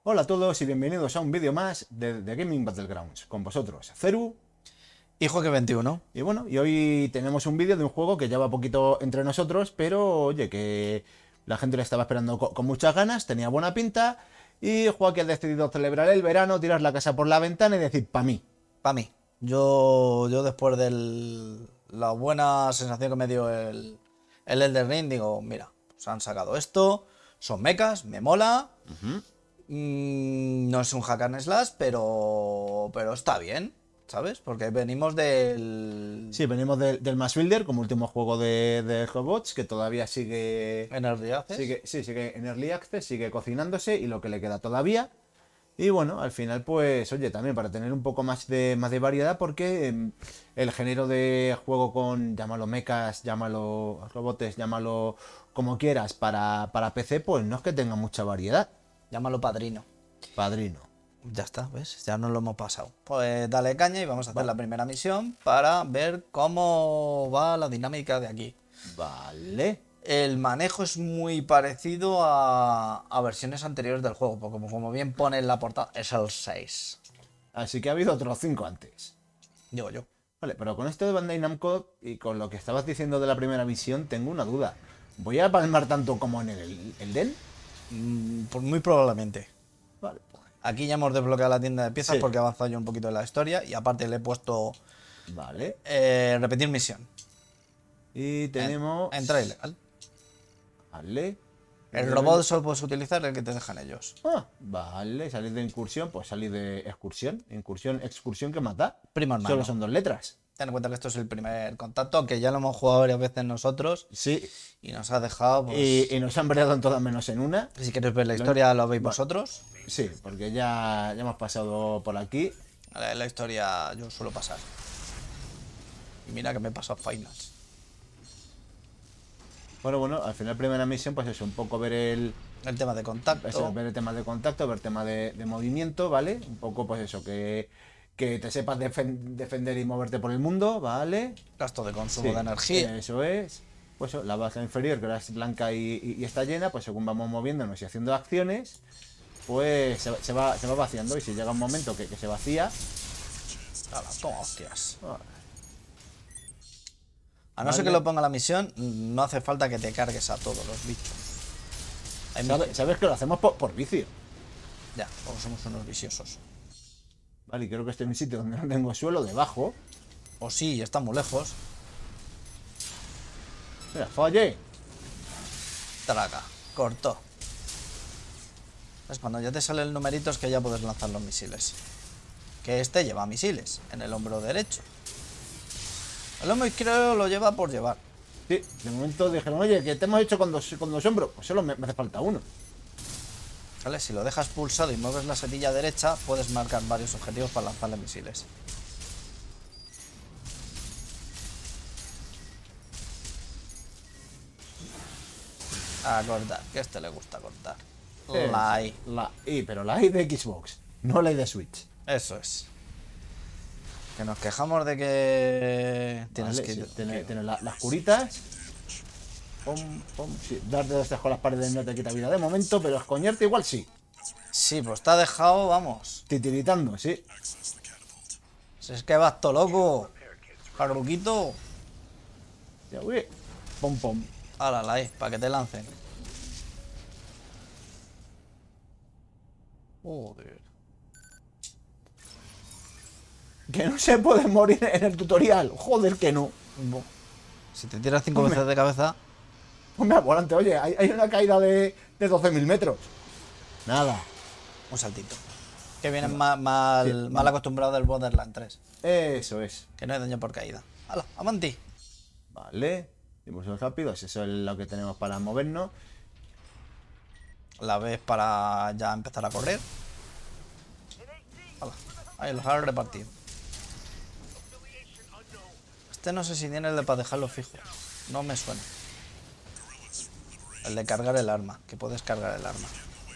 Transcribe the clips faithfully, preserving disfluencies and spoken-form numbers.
Hola a todos y bienvenidos a un vídeo más de, de Gaming Battlegrounds. Con vosotros, Ceru. Hijo que veintiuno. Y bueno, y hoy tenemos un vídeo de un juego que lleva poquito entre nosotros, pero oye, que la gente lo estaba esperando con, con muchas ganas, tenía buena pinta. Y Joaquín ha decidido celebrar el verano, tirar la casa por la ventana y decir, pa' mí. Para mí. Yo, yo después de la buena sensación que me dio el, el Elden Ring, digo, mira, pues han sacado esto, son mechas, me mola. Uh-huh. Mm, no es un hack and slash, pero, pero está bien, ¿sabes? Porque venimos del... Sí, venimos de- del Mass Builder como último juego de, de robots, que todavía sigue, En el Riaces. sigue, sí, sigue en Early Access, sigue cocinándose y lo que le queda todavía. Y bueno, al final, pues, oye, también para tener un poco más de, más de variedad, porque eh, el género de juego con, llámalo mechas, llámalo robots, llámalo como quieras, para, para P C, pues no es que tenga mucha variedad. Llámalo padrino. Padrino. Ya está, ¿ves? Ya nos lo hemos pasado. Pues dale caña y vamos a hacer Vale. la primera misión para ver cómo va la dinámica de aquí. Vale. El manejo es muy parecido a, a versiones anteriores del juego, porque como, como bien pone en la portada, es el seis. Así que ha habido otros cinco antes. Digo yo. Vale, pero con esto de Bandai Namco y con lo que estabas diciendo de la primera misión, tengo una duda. ¿Voy a palmar tanto como en el Elden? Mm, pues muy probablemente. Vale, pues. Aquí ya hemos desbloqueado la tienda de piezas Sí. porque he avanzado yo un poquito en la historia y aparte le he puesto Vale. eh, repetir misión. Y tenemos... Entra ilegal. Vale. El robot solo puedes utilizar el que te dejan ellos. Ah, vale, salir de incursión, pues salir de excursión. Incursión, excursión, ¿qué más da? Primo hermano. Solo son dos letras. Ten en cuenta que esto es el primer contacto, que ya lo hemos jugado varias veces nosotros Sí, y nos ha dejado, pues... y, y nos han variado en todas menos en una. Si queréis ver la historia, lo veis vosotros. Sí, porque ya, ya hemos pasado por aquí. La, la historia yo suelo pasar. Y mira que me he pasado finals. Bueno, bueno, al final primera misión, pues eso, un poco ver el, El tema de contacto. eso, ver el tema de contacto, ver el tema de, de movimiento, ¿vale? Un poco, pues eso, que, que te sepas defen- defender y moverte por el mundo, ¿vale? Gasto de consumo Sí, de energía. eso es. Pues eso, la base inferior, que ahora es blanca y, y- y está llena, pues según vamos moviéndonos y haciendo acciones, pues se, se va, se va vaciando. Y si llega un momento que, que se vacía, Hala, toma hostias. ah, A no ser Vale. que lo ponga la misión, no hace falta que te cargues a todos los bichos. Hay ¿sabes, mi- sabes que lo hacemos por, por vicio? Ya, porque somos unos viciosos. Vale, y creo que este es un sitio donde no tengo suelo debajo. O sí, está muy lejos. Mira, falle. Traga, cortó. Es cuando ya te sale el numerito es que ya puedes lanzar los misiles. Que este lleva misiles en el hombro derecho. El hombro izquierdo lo lleva por llevar. Sí, de momento dijeron, oye, que te hemos hecho con dos, con dos hombros. Pues solo me, me hace falta uno. ¿Vale? Si lo dejas pulsado y mueves la setilla derecha, puedes marcar varios objetivos para lanzarle misiles. A cortar, que a este le gusta cortar. Es La I. La I, pero la I de Xbox, no la I de Switch. Eso es. Que nos quejamos de que tienes Vale, que... sí, tiene, que- tiene la- las curitas. Pom, pom, sí, darte dos con las paredes no te quita vida de momento, pero escoñarte igual sí. Sí, pues te ha dejado, vamos. Titiritando, sí. Si es que vas todo loco. Carruquito. Ya, uy. Pom, pom. Hala, la I, para que te lancen. Joder. Que no se puede morir en el tutorial. Joder, que no. Bo. Si te tiras cinco Hombre. veces de cabeza, Hombre, volante, oye, hay, hay una caída de, de doce mil metros. Nada. un saltito. Que vienen ma- mal, Sí, mal vale. acostumbrado del Borderlands tres. Eso es. Que no hay daño por caída. Hala, avanti. Vale. Impulsos rápidos, eso es lo que tenemos para movernos. La ves para ya empezar a correr. Hala, ahí los has repartido. Este no sé si tiene el de para dejarlo fijo. No me suena. El de cargar el arma, que puedes cargar el arma.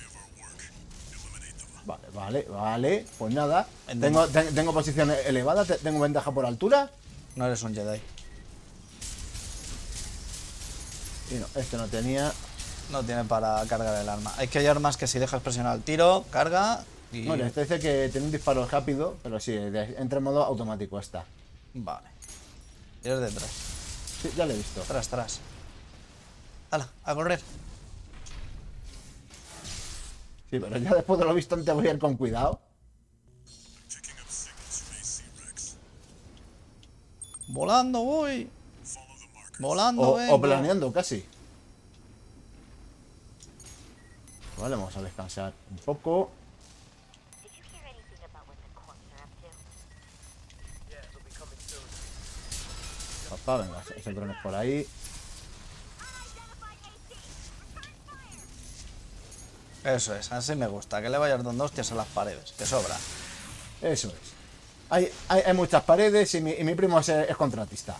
Vale, vale, vale. Pues nada. En Tengo, te- tengo posición elevada, te- tengo ventaja por altura. No eres un Jedi. Y no, este no tenía. No tiene para cargar el arma. Hay que hay armas que si dejas presionar el tiro, carga y... Bueno, este dice que tiene un disparo rápido, pero sí, de- entra en modo automático esta. Vale. Tienes detrás. Sí, ya lo he visto. Tras, tras. ¡Hala! A correr. Sí, pero ya después de lo visto antes voy a ir con cuidado. Volando voy. Volando O, vengo. o planeando casi. Vale, vamos a descansar un poco. Did you hear anything about what the corps are up to? Yeah, it'll be coming soon. Papá, venga, ese dron es por ahí. Eso es, así me gusta. Que le vayas dando hostias a las paredes. Que sobra. Eso es. Hay, hay, hay muchas paredes y mi, y mi primo es, es contratista.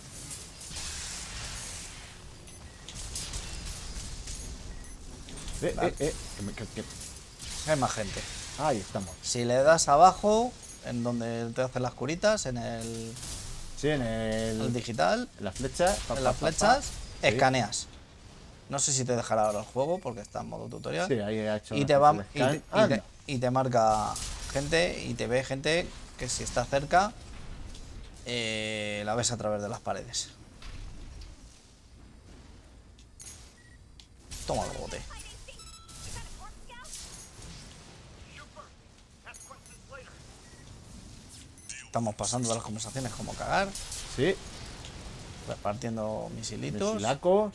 Eh, Vale. eh, eh. que me- que- que- Hay más gente. Ahí estamos. Si le das abajo, en donde te hacen las curitas, en el, Sí, en el. el digital, en las flechas. pa, en pa, las pa, pa. flechas, Sí. escaneas. No sé si te dejará ahora el juego porque está en modo tutorial. Sí, ahí ha hecho. y una te va especie y de te, scan. y te- Anda. y te marca gente y te ve gente que si está cerca eh, la ves a través de las paredes. Toma el bote. Estamos pasando de las conversaciones como cagar, Sí, repartiendo misilitos. misilacos.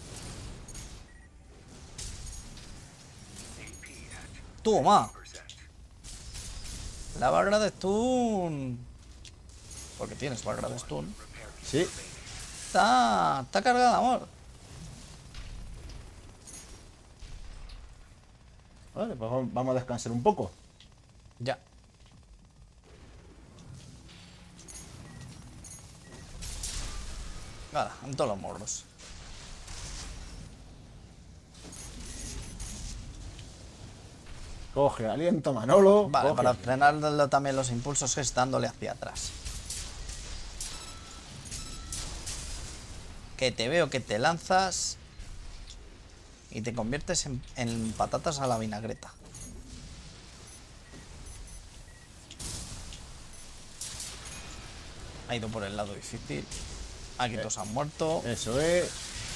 Toma. La barra de stun. Porque tienes barra de stun. Sí. Está, está cargada, amor. Vale, pues vamos- vamos a descansar un poco. Ya. Ahora, en todos los morros. Coge aliento, Manolo. Vale, coge para aliento. frenar también los impulsos es dándole hacia atrás. Que te veo que te lanzas y te conviertes en, en patatas a la vinagreta. Ha ido por el lado difícil. Aquí todos han muerto. Eso es.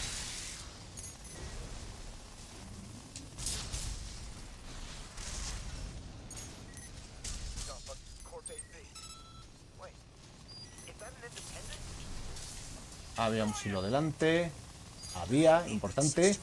No, but Corp eight B. Wait, is that an independent? Había un silo delante. Había, importante.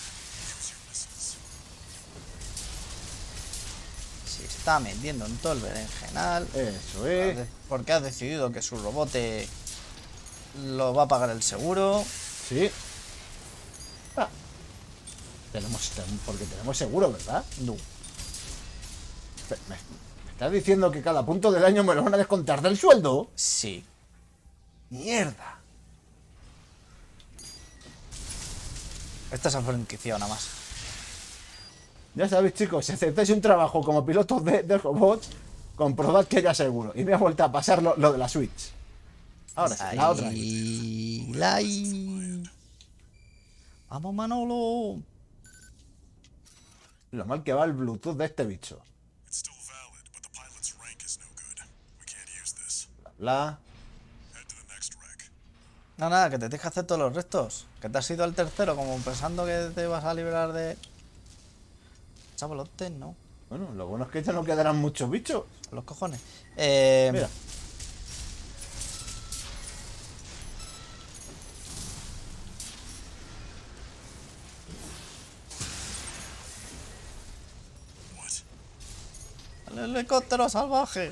Se está metiendo en todo el berenjenal. Eso es. Porque has decidido que su robote lo va a pagar el seguro. Sí. Ah. Tenemos, porque tenemos seguro, ¿verdad? No. ¿Me, me estás diciendo que cada punto del año me lo van a descontar del sueldo? Sí. ¡Mierda! Esta es la franquicia nada más. Ya sabéis, chicos, si aceptáis un trabajo como pilotos de, de robots, comprobad que ya seguro. Y me ha vuelto a pasar lo, lo de la Switch. Ahora sí, la otra. Lai, lai. Vamos, Manolo. Lo mal que va el Bluetooth de este bicho. It's still valid, but the pilot's rank is no good. We can't use this. Bla, bla. Head to the next wreck. No, nada, que te tienes que hacer todos los restos. Que te has ido al tercero como pensando que te vas a librar de... Chavalotes, no. Bueno, lo bueno es que ya no quedarán muchos bichos. Los cojones. Eh, Mira. What? El helicóptero salvaje.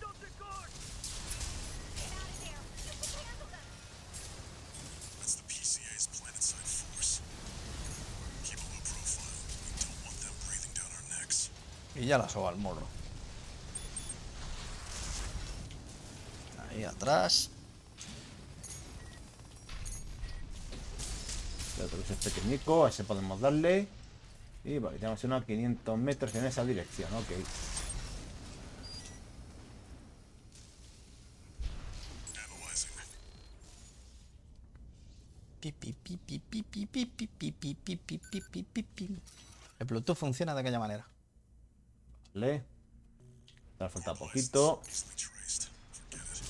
That's the P C A's planetside force. Keep a low profile. We don't want them breathing down our necks. Y ya la soba al morro. Ahí atrás. El otro es pequeñico, a ese podemos darle. Y vale, tenemos unos quinientos metros en esa dirección, ok. Analyzing. Pi, pi, pi, pi, pi, pi, pi, pi, pi, pi, pi, pi, pi, pi, pi, pi. El Bluetooth funciona de aquella manera. Vale. Te falta poquito. Easily traced. Forget it.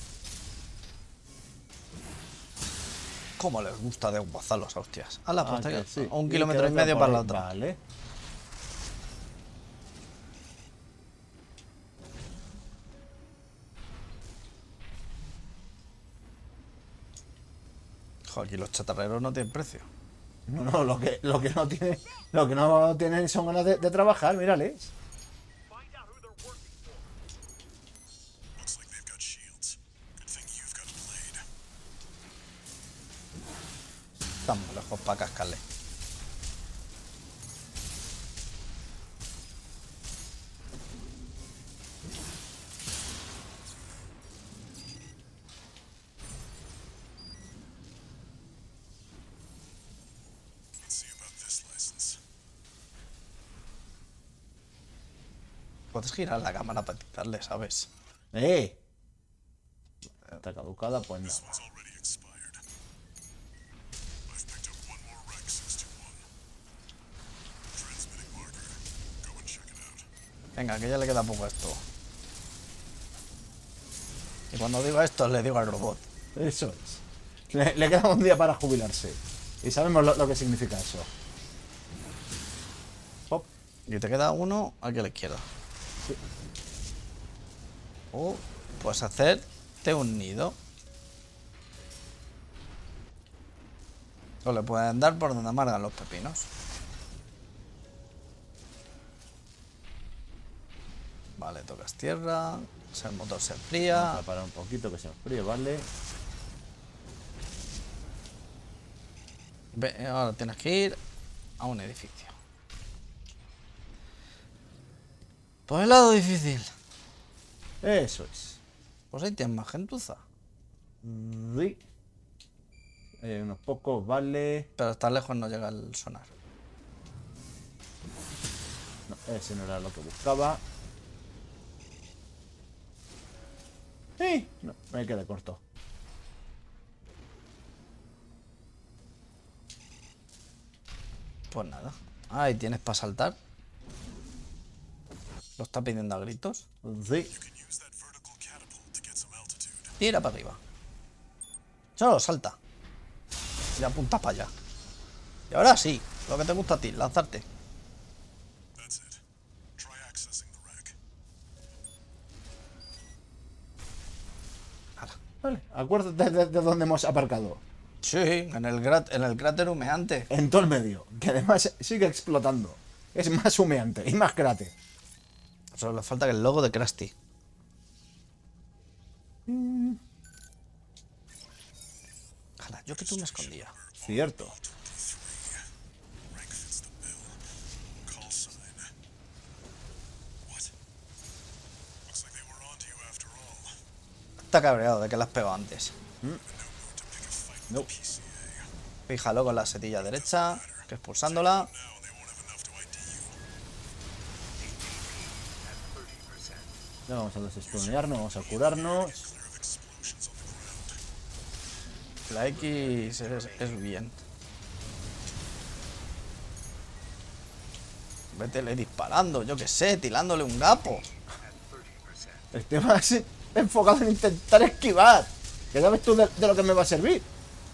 ¿Cómo les gusta desguazar los hostias? A la Ah, posta, que sí. un Y kilómetro y queda medio por para la ahí. otra. Vale. Joder, aquí los chatarreros no tienen precio. No, no, lo que, lo que no tiene, lo que no tienen son ganas de, de trabajar, mírales. Find out who they're working for. Looks like they've got shields. Good thing you've got a blade. Estamos lejos para cascarle. Let's see about this license. Puedes girar la cámara para quitarle, ¿sabes? ¡Eh! Está caducada, pues no. This one's already expired. I've picked up one more wreck since two one. Transmitting marker. Go and check it out. Venga, que ya le queda poco a esto. Y cuando digo esto, le digo al robot. Eso es. Le, le queda un día para jubilarse. Y sabemos lo, lo que significa eso. Pop. Y te queda uno aquí a la izquierda. O puedes hacerte un nido. O le pueden dar por donde amargan los pepinos. Vale, tocas tierra. El motor se Vamos enfría. a parar un poquito que se enfríe, ¿vale? Ve, ahora tienes que ir a un edificio. Por el lado difícil. Eso es. Pues ahí tienes más gentuza. Sí. Hay unos pocos, vale. Pero hasta lejos no llega el sonar. No, ese no era lo que buscaba. ¡Sí! No, me quedé corto. Pues nada. Ahí tienes para saltar. Lo está pidiendo a gritos. Sí. You can use that vertical catapult to get some altitude. Tira para arriba. Solo salta. Y apunta para allá. Y ahora sí, lo que te gusta a ti, lanzarte. That's it. Try accessing the wreck. Ahora. Vale. Acuérdate de, de dónde hemos aparcado. Sí, en el, grat- en el cráter humeante. En todo el medio. Que además sigue explotando. Es más humeante y más cráter. Solo le falta que el logo de Krusty. Ojalá, yo que tú me escondía. Cierto. Rank fits the bill. Call sign. What? Looks like they were onto you after all. Está cabreado de que la has pegado antes. To pick a fight Nope. P C A. Fíjalo con la setilla derecha, que expulsándola. Now they won't have enough to I D you. Ya vamos a desestunearnos, vamos a curarnos. Clear of explosions on the ground. La X es, es bien. Vétele disparando, yo que sé, tirándole un gapo. Estoy más enfocado en intentar esquivar. Que ya ves tú de, de lo que me va a servir.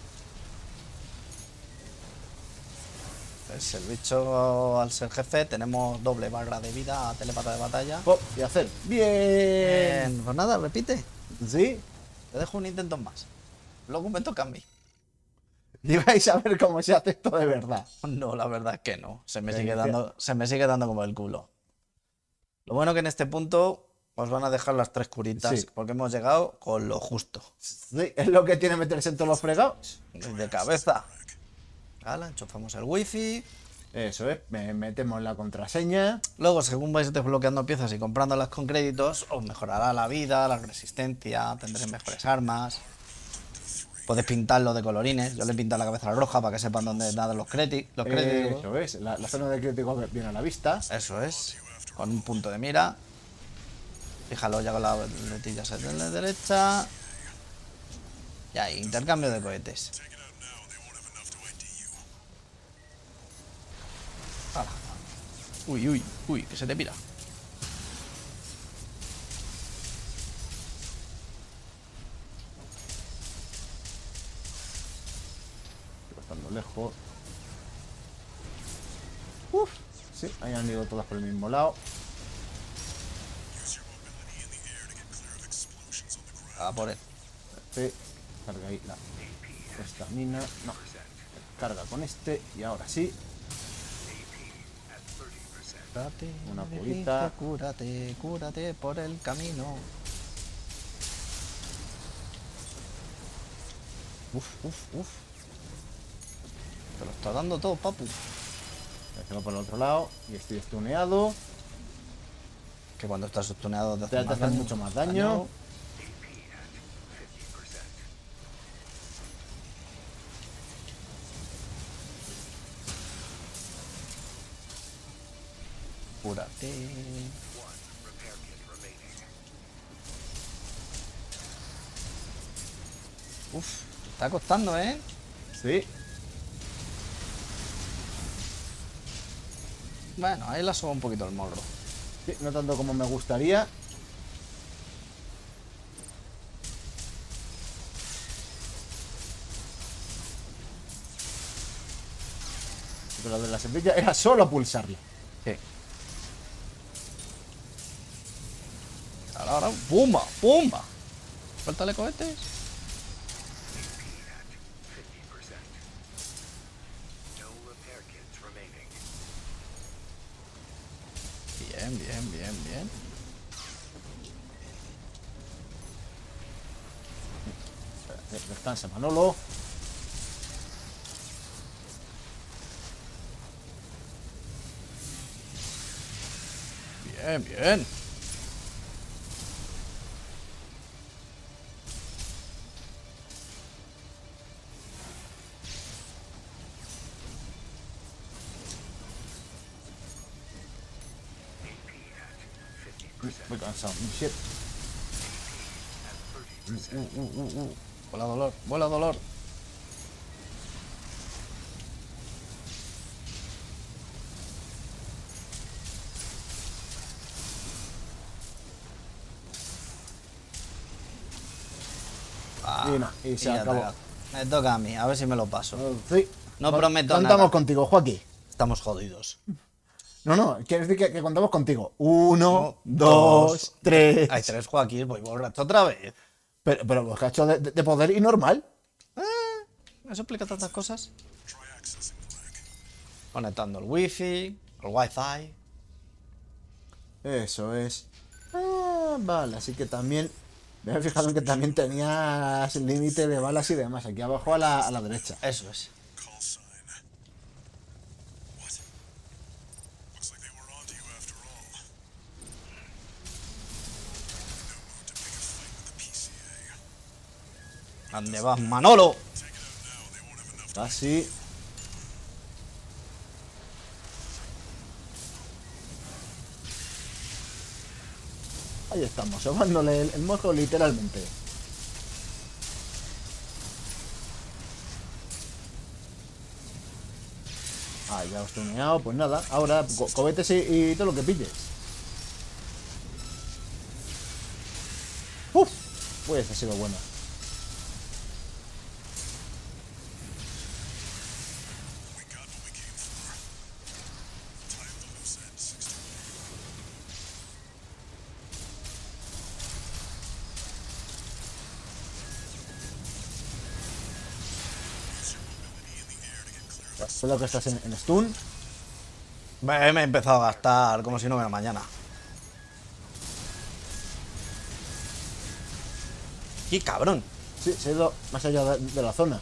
Pues el bicho, al ser jefe, tenemos doble barra de vida a telepata de batalla. Pop, y hacer. Bien. Bien, pues nada, repite. Sí. Te dejo un intento más. Luego me toca a mí. Y vais a ver cómo se hace esto de verdad. No, la verdad es que no. Se me, Venga, sigue tía. dando, se me sigue dando como el culo. Lo bueno que en este punto os van a dejar las tres curitas, Sí. porque hemos llegado con lo justo. Sí, es lo que tiene meterse en todos los fregados. De cabeza. Hala, enchufamos el wifi. Eso es, me metemos la contraseña. Luego, según vais desbloqueando piezas y comprándolas con créditos, os mejorará la vida, la resistencia, tendréis mejores armas. Podéis pintarlo de colorines. Yo le pinto la cabeza roja para que sepan dónde dan los, credi- los créditos. Eso es, la, la zona de crítico viene a la vista. Eso es. Con un punto de mira. Fíjalo ya con la letilla de la derecha. Y ahí, intercambio de cohetes. Take it out now, they won't have enough to I D you. Ala. Uy, uy, uy, que se te pira. Estando lejos. Uf, sí, ahí han ido todas por el mismo lado. Use your mobility in the air to get clear of explosions on the ground. A por él. Sí, carga ahí la estamina. No, carga con este y ahora sí. Cúrate, Una me curita. dice, Cúrate, cúrate por el camino. Uf, uf, uf. Te lo está dando todo, papu. Déjalo por el otro lado y estoy estuneado. Que cuando estás stuneado te Te hace más hace daño. mucho más daño. Cúrate. Uf, te está costando, ¿eh? Sí, Bueno, ahí la subo un poquito el morro. sí, no tanto como me gustaría. Pero lo de la semilla era solo pulsarla. Sí. Ahora, ahora, ¡pumba! ¡Pumba! Suéltale cohetes. Bien, bien, bien, bien. Espérate, descansa, Manolo. Bien, bien. Muy cansado, muy shit. Uh, uh, uh, uh. Vuela dolor, vuela dolor. Ah, Y no, y se ya te acabó. cago. Me toca a mí, a ver si me lo paso. Sí. No Con- prometo Contamos nada. contigo, Joaquín. Estamos jodidos. No, no, quiere decir que, que contamos contigo. Uno, Uno, dos, dos, tres. Hay tres Joaquín, voy borracho otra vez. Pero, pero pues, cacho de, de- de poder y normal. ¿Eso explica tantas cosas? Try accessing the leg. Conectando el wifi, el wifi. Eso es. Ah, vale, así que también. Me he fijado en que también tenías límite de balas y demás. Aquí abajo a la, a la derecha. Eso es. Call sign. What? Looks like they were onto you after all. No mood to pick a fight with the P C A. ¿Dónde vas, Manolo? Take it out now, they won't have enough. Casi. Ahí estamos, sobándole el, el mojo literalmente. Ah, ya os tuneado, pues nada. Ahora, co cohetes y, y todo lo que pilles. Uf, pues ha sido bueno. We got what we came for. Tie up the loose end, sixty. Use your mobility in the air to get clear of Solo que estás en, en stun. Me me he empezado a gastar como si no hubiera mañana. ¡Qué cabrón! Sí, se ha ido más allá de, de la zona.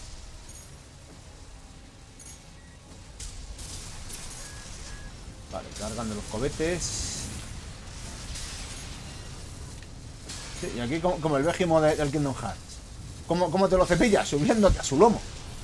Vale, cargando los cohetes. Sí, y aquí como, como el Vegimo de- del Kingdom Hearts. ¿Cómo, cómo te lo cepillas? Subiéndote a su lomo.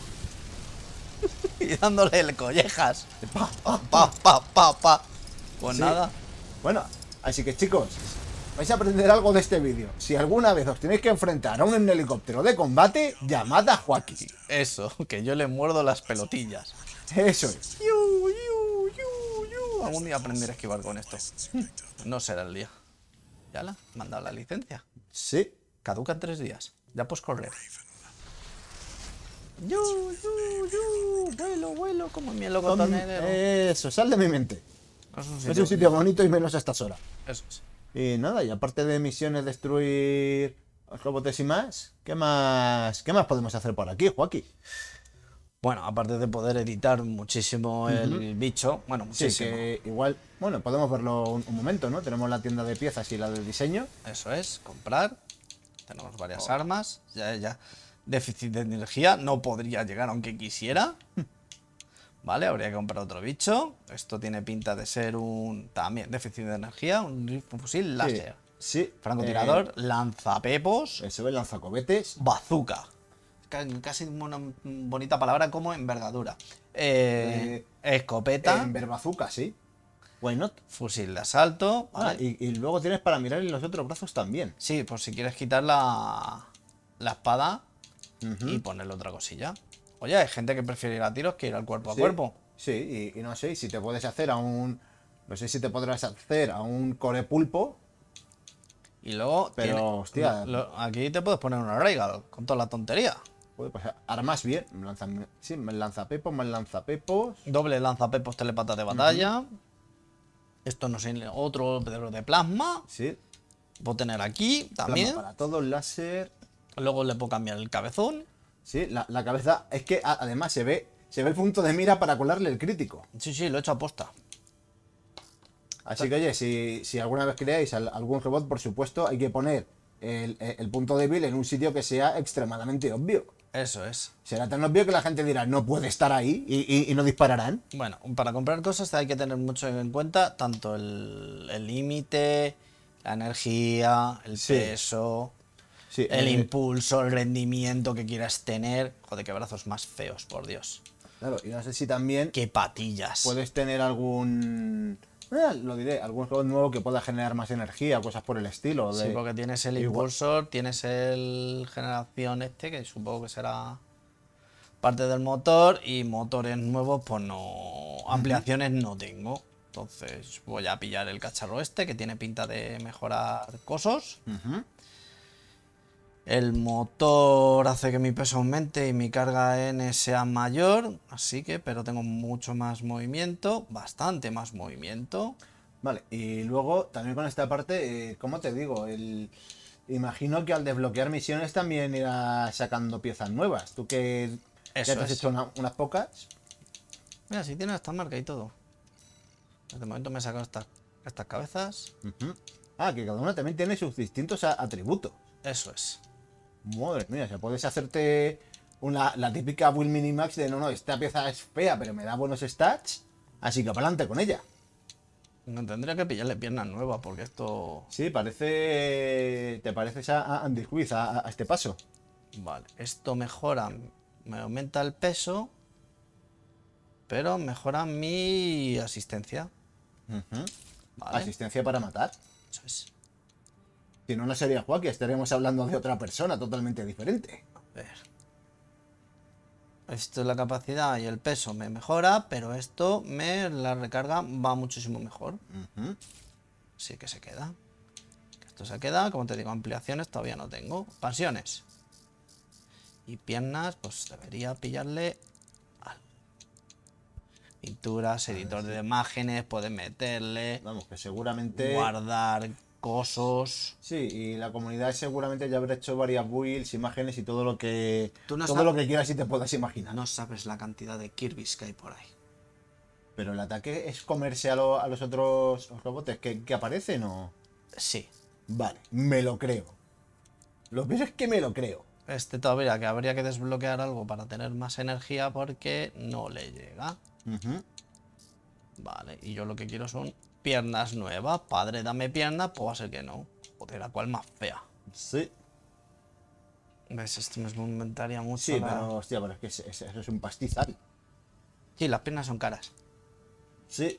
Y dándole el collejas. Pa, pa, Pa, pa, pa, pa. Pues Sí. nada. Bueno, así que chicos, vais a aprender algo de este vídeo. Si alguna vez os tenéis que enfrentar a un helicóptero de combate, llamad a Joaquín. Eso, que yo le muerdo las pelotillas. Eso es. Yu, yu, yu. Uh, algún día aprenderé a esquivar con esto. No será el día. Ya la, me han dado la licencia. Sí. Caduca en tres días. Ya puedes correr. Yu, yu, yu, vuelo, vuelo, como mi loco tonelero. Eso, sal de mi mente. Es un Es sitio- un sitio bonito y menos a estas horas. Eso es. Y nada, y aparte de misiones, destruir robots y más, ¿qué más, qué más podemos hacer por aquí, Joaquín? Bueno, aparte de poder editar muchísimo el bicho, bueno, Sí, muchísimo. que igual, bueno, podemos verlo un, un momento, ¿no? Tenemos la tienda de piezas y la de diseño. Eso es, comprar. Tenemos varias armas. Ya, ya. Déficit de energía. No podría llegar aunque quisiera. Vale, habría que comprar otro bicho. Esto tiene pinta de ser un... También déficit de energía. Un rifle fusil láser. Sí. sí. Francotirador, lanzapepos, Eh, eso es lanzacohetes. bazooka. Ca- Casi una bonita palabra como envergadura. Eh, escopeta, En Verbazooka, sí. Why not? fusil de asalto. Ah, ¿vale? y, y luego tienes para mirar en los otros brazos también. Sí, por si quieres quitar la, la espada Ujú. y ponerle otra cosilla. Oye, hay gente que prefiere ir a tiros que ir al cuerpo a Sí, cuerpo. Sí, y, y no sé si te puedes hacer a un. No sé si te podrás hacer a un core pulpo. Y luego. Pero, tiene- hostia. lo- lo- aquí te puedes poner una Regal con toda la tontería. Joder, pues armas bien. Lanza, sí, me lanzapepos, más lanzapepos. Doble lanzapepos telepatas de batalla. Esto no sé, otro de, de plasma. Sí. Puedo tener aquí Plasma también. para todo, láser. Luego le puedo cambiar el cabezón. Sí, la, la cabeza. Es que a- además se ve. Se ve el punto de mira para colarle el crítico. Sí, sí, lo he hecho a posta. Así que oye, si, si alguna vez creáis al- algún robot, por supuesto, hay que poner el, el punto débil en un sitio que sea extremadamente obvio. Eso es. Será tan obvio que la gente dirá, no puede estar ahí y, y- y no dispararán. Bueno, para comprar cosas hay que tener mucho en cuenta tanto el el límite, la energía, el Sí. peso, Sí, el eh, impulso, el rendimiento que quieras tener. Joder, qué brazos más feos, por Dios. Claro, y no sé si también Qué patillas. puedes tener algún... eh, lo diré, algún robot nuevo que pueda generar más energía, cosas por el estilo. Sí, de- porque tienes el igual- impulsor, tienes el generación este, que supongo que será parte del motor, y motores nuevos, pues no. Ampliaciones no tengo. Entonces voy a pillar el cacharro este, que tiene pinta de mejorar cosas. Ujú. El motor hace que mi peso aumente y mi carga N sea mayor, así que, pero tengo mucho más movimiento, bastante más movimiento. Vale, y luego también con esta parte, eh, ¿cómo te digo? El... Imagino que al desbloquear misiones también irás sacando piezas nuevas. Tú que ya Eso te has es. hecho una- unas pocas. Mira, si tiene esta marca y todo. De momento me he sacado estas, estas cabezas. Ujú. Ah, que cada una también tiene sus distintos a- atributos. Eso es. Madre mía, o sea, puedes hacerte una, la típica Will Minimax de no, no, esta pieza es fea, pero me da buenos stats, así que para adelante con ella. No tendría que pillarle piernas nuevas porque esto... Sí, parece. Te pareces a, a Andy Ruiz a, a este paso. Vale, esto mejora, me aumenta el peso, pero mejora mi asistencia. Ujú. Vale, Asistencia para matar. eso es. Si no, no sería Joaquín, estaríamos hablando de otra persona totalmente diferente. A ver. Esto es la capacidad y el peso me mejora, pero esto me la recarga va muchísimo mejor. Ujú. Así que se queda. Esto se queda, como te digo, ampliaciones todavía no tengo. Expansiones. Y piernas, pues debería pillarle algo. Pinturas, editor de imágenes, puedes meterle, Vamos, que seguramente. guardar cosas. Sí, y la comunidad seguramente ya habrá hecho varias builds, imágenes y todo lo que. Tú no todo sab- lo que quieras y te puedas imaginar. No sabes la cantidad de Kirby's que hay por ahí. Pero el ataque es comerse a, lo- a los otros robots que, que aparecen o. Sí. Vale, me lo creo. Lo peor es que me lo creo. Este todavía que habría que desbloquear algo para tener más energía porque no le llega. Ujú. Vale, y yo lo que quiero son piernas nuevas. Padre, dame piernas, pues va a ser que no. Joder, la cual más fea. Sí, ¿Ves? Esto me aumentaría mucho. sí, la- pero hostia, pero es que ese- ese- eso es un pastizal. Sí, las piernas son caras. Sí.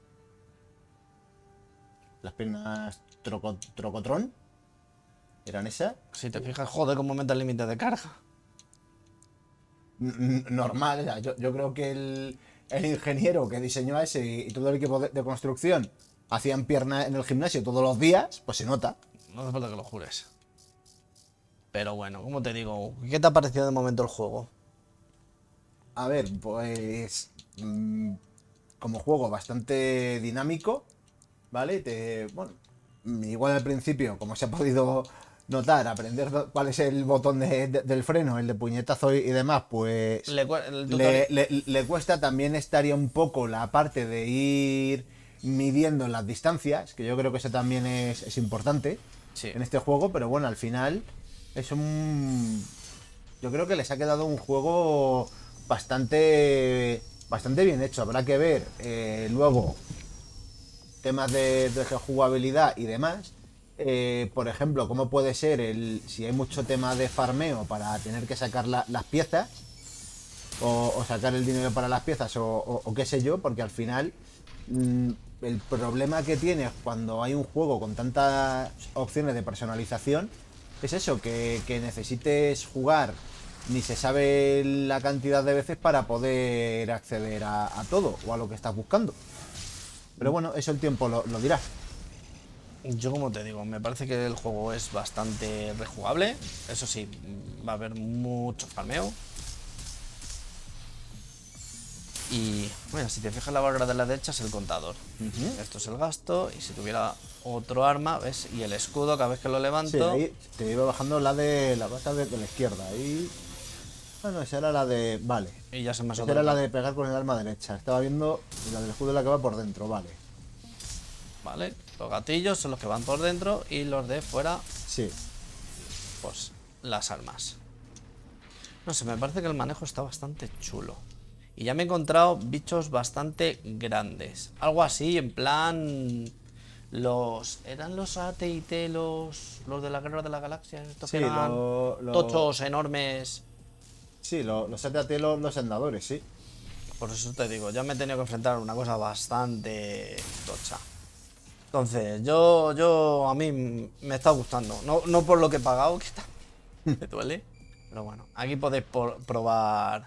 Las piernas troco- Trocotrón. ¿Eran esas? Si te fijas, joder, cómo aumenta el límite de carga. N- n- Normal, o sea, yo, yo creo que el, el ingeniero que diseñó a ese y todo el equipo de, de construcción hacían pierna en el gimnasio todos los días, pues se nota. No hace falta que lo jures. Pero bueno, como te digo, ¿qué te ha parecido de momento el juego? A ver, pues mm, como juego bastante dinámico, ¿vale? Te, bueno, igual al principio, como se ha podido notar, aprender do- cuál es el botón de- de- del freno, el de puñetazo y, y demás, pues Le cue- el le, tutorial- le- le cuesta. También estaría un poco la parte de ir midiendo las distancias, que yo creo que eso también es, es importante Sí. en este juego, pero bueno, al final es un... Yo creo que les ha quedado un juego bastante bastante bien hecho. Habrá que ver eh, luego temas de, de jugabilidad y demás. Eh, por ejemplo, cómo puede ser el si hay mucho tema de farmeo para tener que sacar la- las piezas o, o sacar el dinero para las piezas o, o- o qué sé yo, porque al final mm, el problema que tienes cuando hay un juego con tantas opciones de personalización es eso, que, que necesites jugar ni se sabe la cantidad de veces para poder acceder a, a todo o a lo que estás buscando. Pero bueno, eso el tiempo lo, lo dirá. Yo como te digo, me parece que el juego es bastante rejugable. Eso sí, va a haber mucho farmeo. Y bueno, si te fijas en la barra de la derecha es el contador. Esto es el gasto. Y si tuviera otro arma, ¿ves? Y el escudo cada vez que lo Sí, levanto. ahí te iba bajando la de la bata de, de la izquierda. Ahí. Bueno, esa era la de. Vale. Y ya se me ha Esa soltado. era la de pegar con el arma derecha. Estaba viendo la del escudo, la que va por dentro, vale. ¿Vale? Los gatillos son los que van por dentro y los de fuera, Sí. pues las armas. No sé, me parece que el manejo está bastante chulo. Y ya me he encontrado bichos bastante grandes. Algo así, en plan... Los... ¿Eran los A T y T los, los de la Guerra de la Galaxia? Estos Sí, que eran lo- lo- tochos, enormes. Sí, lo- los A T A T, los, los andadores, sí. Por eso te digo, ya me he tenido que enfrentar a una cosa bastante tocha. Entonces, yo, yo, a mí me está gustando. No, no por lo que he pagado, que está, me duele. Pero bueno, aquí podéis por- probar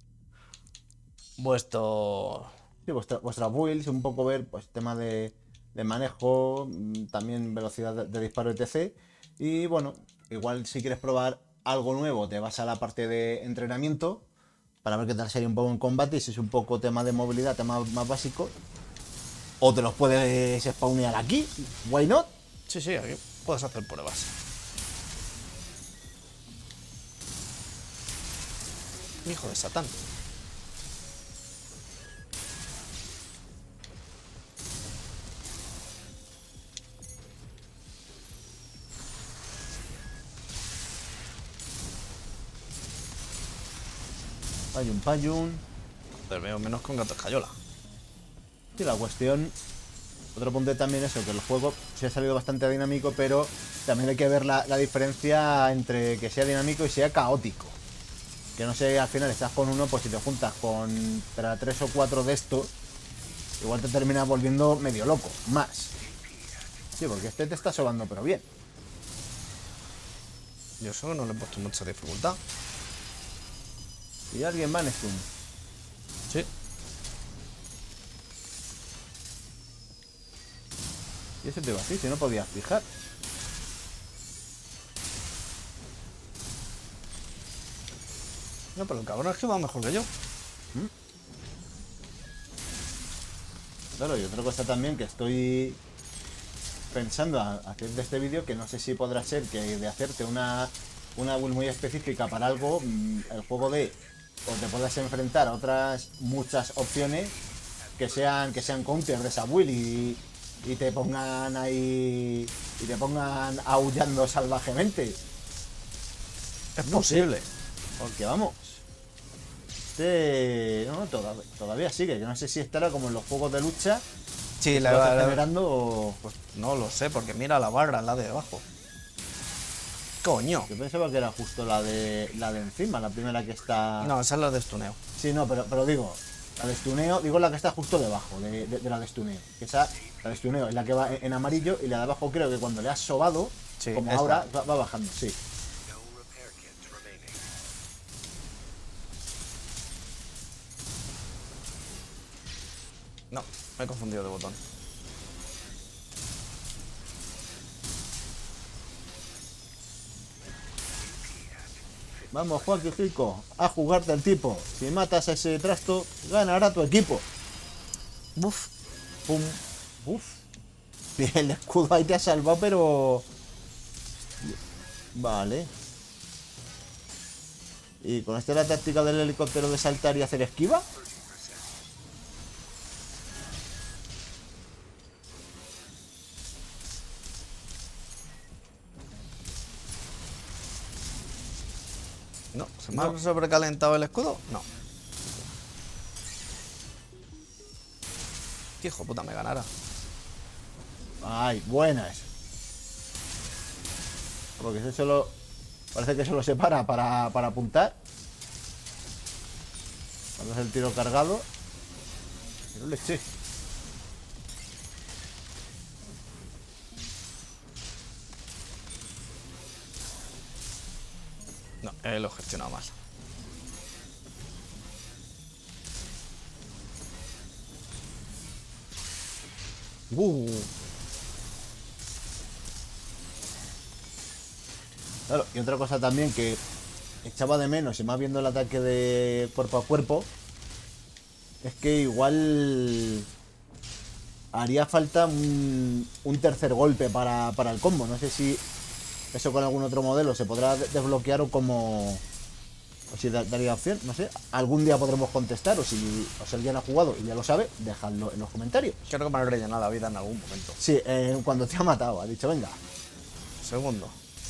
vuestro... Sí, vuestra, vuestra build, un poco ver, pues, tema de, de manejo, mm, también velocidad de, de disparo, etcétera. Y bueno, igual si quieres probar algo nuevo, te vas a la parte de entrenamiento para ver qué tal sería un poco en combate. Y si es un poco tema de movilidad, tema más básico, o te los puedes spawnear aquí, why not? Sí, sí, aquí puedes hacer pruebas. Hijo de Satán. Payun, payun. Te veo menos con gato escayola. Sí, la cuestión, otro punto también eso, que el juego se ha salido bastante dinámico, pero también hay que ver la, la diferencia entre que sea dinámico y sea caótico. Que no sé, al final estás con uno, pues si te juntas con tra- tres o cuatro de estos, igual te terminas volviendo medio loco, más. Sí, porque este te está sobando, pero bien. Yo solo no le he puesto mucha dificultad. Y alguien va en Stun. Sí. Y eso te iba así, si no podías fijar. No, pero el cabrón es que va mejor que yo. Claro, y otra cosa también que estoy pensando a a hacer de este vídeo, que no sé si podrá ser que de hacerte una, una build muy específica para algo, mm, el juego de o te puedas enfrentar a otras muchas opciones que sean que sean counter de esa build y, y te pongan ahí y te pongan aullando salvajemente. Es posible. Porque vamos, este no, toda- todavía sigue, que no sé si estará como en los juegos de lucha, Sí, lo la, está la- generando o... Pues no lo sé, porque mira la barra, la de abajo. Coño. Yo pensaba que era justo la de la de encima, la primera que está... No, esa es la de estuneo. Sí, no, pero, pero digo, la de estuneo, digo la que está justo debajo de, de- de la de estuneo. Que esa, la de estuneo es la que va en, en amarillo y la de abajo creo que cuando le has sobado, Sí, como esta. ahora, va, va bajando, sí. No repair kits remaining. No, me he confundido de botón. Vamos, Joaquín Rico, a jugarte al tipo. Si matas a ese trasto, ganará tu equipo. Buf. Pum. Uf. Bien, el escudo ahí te ha salvado, pero... Vale. ¿Y con esta la táctica del helicóptero de saltar y hacer esquiva? No, ¿se me ha sobrecalentado el escudo? No. Qué hijo de puta me ganara. Ay, buenas. Porque eso solo... Parece que solo se para para, para apuntar. Cuando es el tiro cargado. Pero leche. No, eh, lo he gestionado mal. Uh. Claro, y otra cosa también que echaba de menos, y más viendo el ataque de cuerpo a cuerpo, es que igual haría falta un, un tercer golpe para, para el combo. No sé si eso con algún otro modelo se podrá de- desbloquear o como... O si da- daría opción, no sé. Algún día podremos contestar, o si, o si alguien ha jugado y ya lo sabe, dejadlo en los comentarios. Creo que me habré rellenado la vida en algún momento. Sí, eh, cuando te ha matado, ha dicho, venga, Segundo.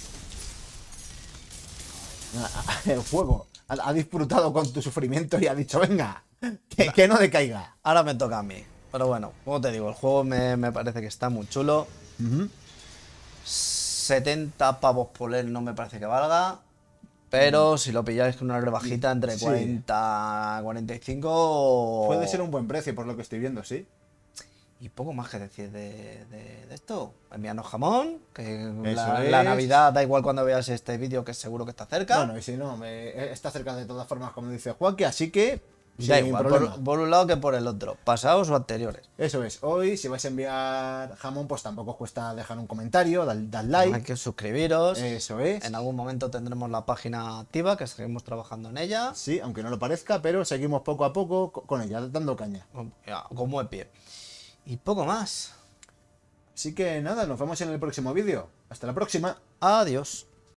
el juego ha, ha disfrutado con tu sufrimiento y ha dicho, venga, que, que no decaiga. Ahora me toca a mí. Pero bueno, como te digo, el juego me, me parece que está muy chulo. Ujú. setenta pavos por él no me parece que valga. Pero si lo pilláis con una rebajita entre Sí. cuarenta, cuarenta y cinco... Puede ser un buen precio por lo que estoy viendo, sí. Y poco más que decir de, de- de esto. Envíanos jamón, que la, Eso la es. Navidad da igual cuando veas este vídeo, que seguro que está cerca. Bueno, y si no, me- está cerca de todas formas, como dice Joaquín, así que da sin igual, problema. por, por un lado que por el otro. Pasados o anteriores. Eso es, hoy si vais a enviar jamón, pues tampoco os cuesta dejar un comentario, dar, dar like. Hay que suscribiros. Eso es. En algún momento tendremos la página activa, que seguimos trabajando en ella. Sí, aunque no lo parezca, pero seguimos poco a poco co- con ella, dando caña. Como de pie. Y poco más. Así que nada, nos vemos en el próximo vídeo. Hasta la próxima. Adiós.